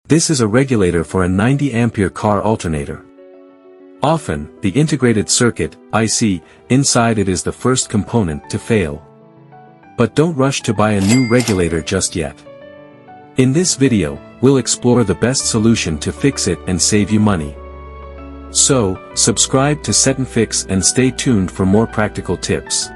This is a regulator for a 90 ampere car alternator. Often, the integrated circuit, IC, inside it is the first component to fail. But don't rush to buy a new regulator just yet. In this video, we'll explore the best solution to fix it and save you money. So, subscribe to SetNFix and stay tuned for more practical tips.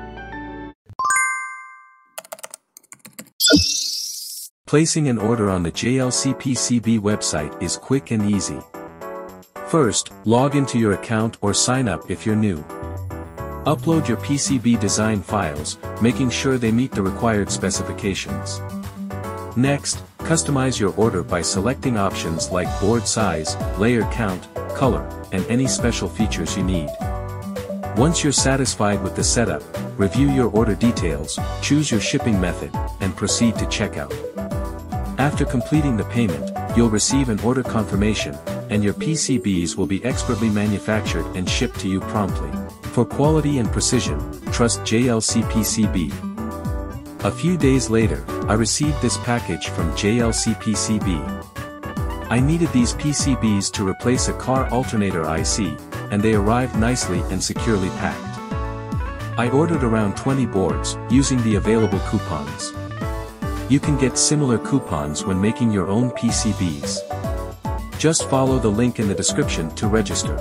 Placing an order on the JLCPCB website is quick and easy. First, log into your account or sign up if you're new. Upload your PCB design files, making sure they meet the required specifications. Next, customize your order by selecting options like board size, layer count, color, and any special features you need. Once you're satisfied with the setup, review your order details, choose your shipping method, and proceed to checkout. After completing the payment, you'll receive an order confirmation, and your PCBs will be expertly manufactured and shipped to you promptly. For quality and precision, trust JLCPCB. A few days later, I received this package from JLCPCB. I needed these PCBs to replace a car alternator IC, and they arrived nicely and securely packed. I ordered around 20 boards, using the available coupons. You can get similar coupons when making your own PCBs. Just follow the link in the description to register.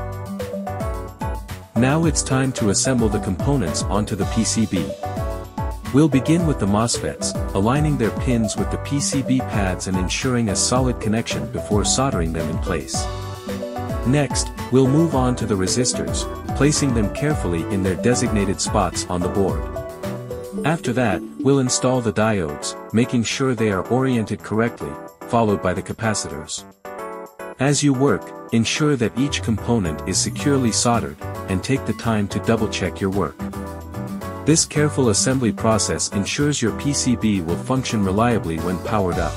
Now it's time to assemble the components onto the PCB. We'll begin with the MOSFETs, aligning their pins with the PCB pads and ensuring a solid connection before soldering them in place. Next, we'll move on to the resistors, placing them carefully in their designated spots on the board. After that, we'll install the diodes, making sure they are oriented correctly, followed by the capacitors. As you work, ensure that each component is securely soldered, and take the time to double-check your work. This careful assembly process ensures your PCB will function reliably when powered up.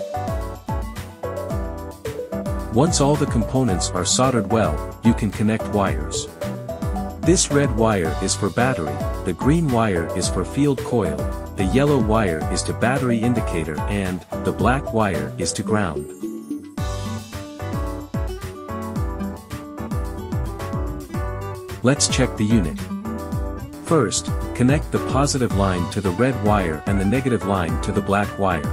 Once all the components are soldered well, you can connect wires. This red wire is for battery, the green wire is for field coil, the yellow wire is to battery indicator and the black wire is to ground. Let's check the unit. First, connect the positive line to the red wire and the negative line to the black wire.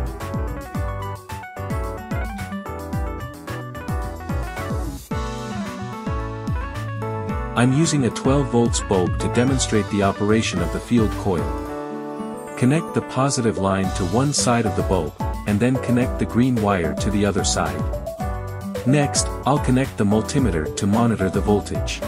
I'm using a 12 volts bulb to demonstrate the operation of the field coil. Connect the positive line to one side of the bulb, and then connect the green wire to the other side. Next, I'll connect the multimeter to monitor the voltage.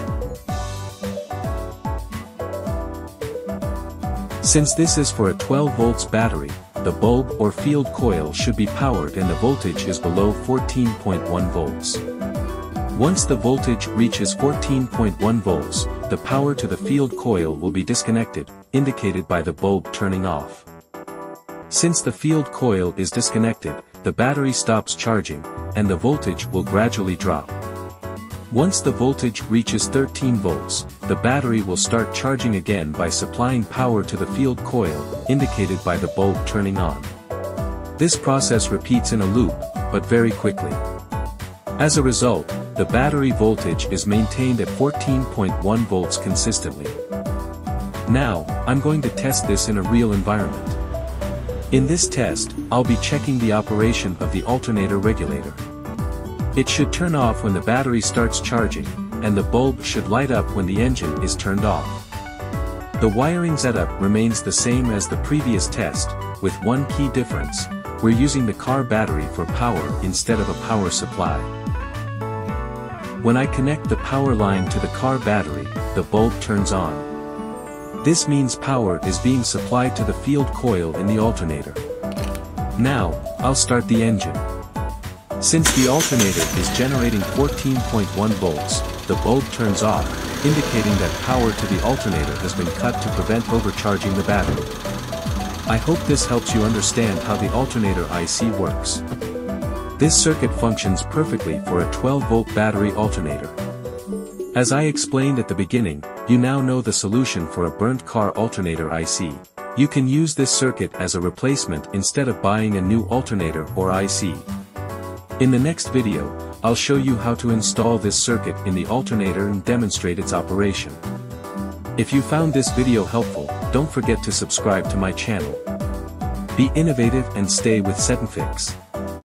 Since this is for a 12 volts battery, the bulb or field coil should be powered and the voltage is below 14.1 volts. Once the voltage reaches 14.1 volts, the power to the field coil will be disconnected, indicated by the bulb turning off. Since the field coil is disconnected, the battery stops charging, and the voltage will gradually drop. Once the voltage reaches 13 volts, the battery will start charging again by supplying power to the field coil, indicated by the bulb turning on. This process repeats in a loop, but very quickly. As a result, the battery voltage is maintained at 14.1 volts consistently. Now, I'm going to test this in a real environment. In this test, I'll be checking the operation of the alternator regulator. It should turn off when the battery starts charging, and the bulb should light up when the engine is turned off. The wiring setup remains the same as the previous test, with one key difference: we're using the car battery for power instead of a power supply. When I connect the power line to the car battery, the bulb turns on. This means power is being supplied to the field coil in the alternator. Now, I'll start the engine. Since the alternator is generating 14.1 volts, the bulb turns off, indicating that power to the alternator has been cut to prevent overcharging the battery. I hope this helps you understand how the alternator IC works. This circuit functions perfectly for a 12-volt battery alternator. As I explained at the beginning, you now know the solution for a burnt car alternator IC. You can use this circuit as a replacement instead of buying a new alternator or IC. In the next video, I'll show you how to install this circuit in the alternator and demonstrate its operation. If you found this video helpful, don't forget to subscribe to my channel. Be innovative and stay with SetNFix.